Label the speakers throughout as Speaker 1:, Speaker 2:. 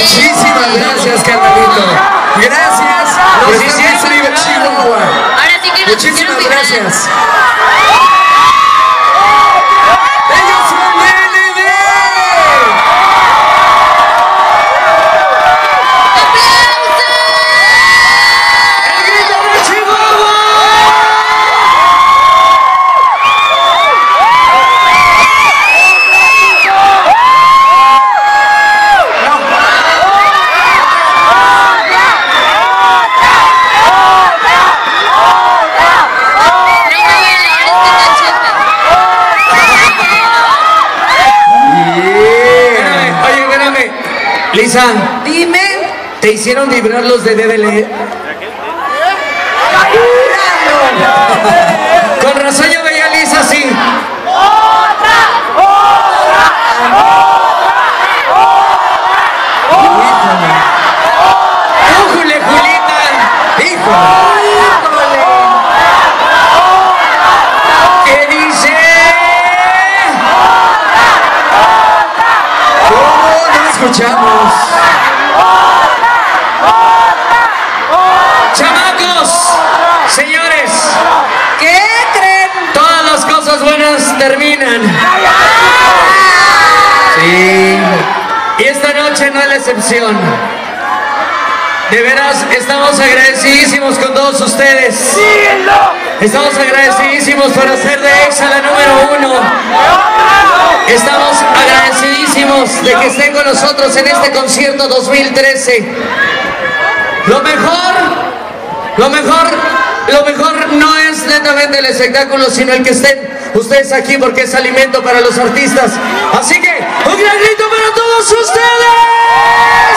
Speaker 1: Muchísimas gracias, carnalito. Gracias. Nos hicieron vivir Chihuahua.
Speaker 2: Ahora sí que nos
Speaker 1: Muchísimas
Speaker 2: hicieron
Speaker 1: gracias. Ellos son DLD. El grito de Chihuahua. Lisa,
Speaker 3: Dime.
Speaker 1: ¿te hicieron vibrar los de DDL? Con razón yo veía a Lisa así. ¡Híjole, Julita! ¡Híjole! ¿Qué dice? ¿Cómo no escuchamos? ¡Chamacos! Señores,
Speaker 3: ¿Qué creen?
Speaker 1: todas las cosas buenas terminan. Sí. Y esta noche no es la excepción. De veras, estamos agradecidísimos con todos ustedes. Estamos agradecidísimos por hacer de EXA la número 1. Estamos agradecidísimos de que estén con nosotros en este concierto 2013. Lo mejor no es netamente el espectáculo, sino el que estén ustedes aquí, porque es alimento para los artistas. Así que, un gran grito para todos ustedes.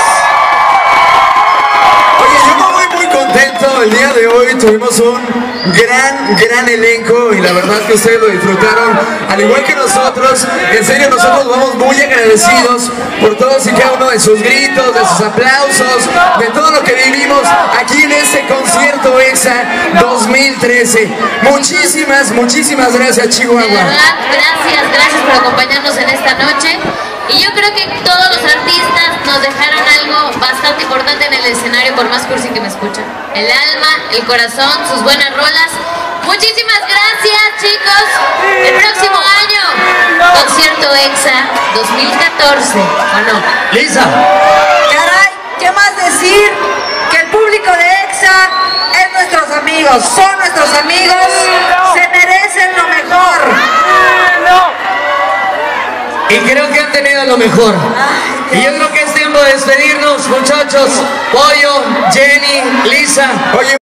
Speaker 1: Oye, yo estoy muy contento. El día de hoy tuvimos un gran elenco y la verdad que ustedes lo disfrutaron al igual que nosotros. En serio, nosotros vamos muy agradecidos por todos y cada uno de sus gritos, de sus aplausos, de todo lo que vivimos aquí en este concierto EXA 2013. Muchísimas gracias, Chihuahua.
Speaker 2: De verdad, gracias por acompañarnos en esta noche. Y yo creo que todos los artistas nos dejaron algo bastante importante en el escenario, por más cursi que me escuchan. El alma, el corazón, sus buenas rolas. Muchísimas gracias, chicos. El próximo año, concierto EXA 2014, ¿o no?
Speaker 1: Lisa.
Speaker 3: Caray, ¿qué más decir? Que el público de EXA es nuestros amigos, son nuestros amigos, se merecen lo mejor.
Speaker 1: Y creo que han tenido lo mejor. Y yo creo que es tiempo de despedirnos, muchachos. Pollo, Jenny, Lisa. Oye.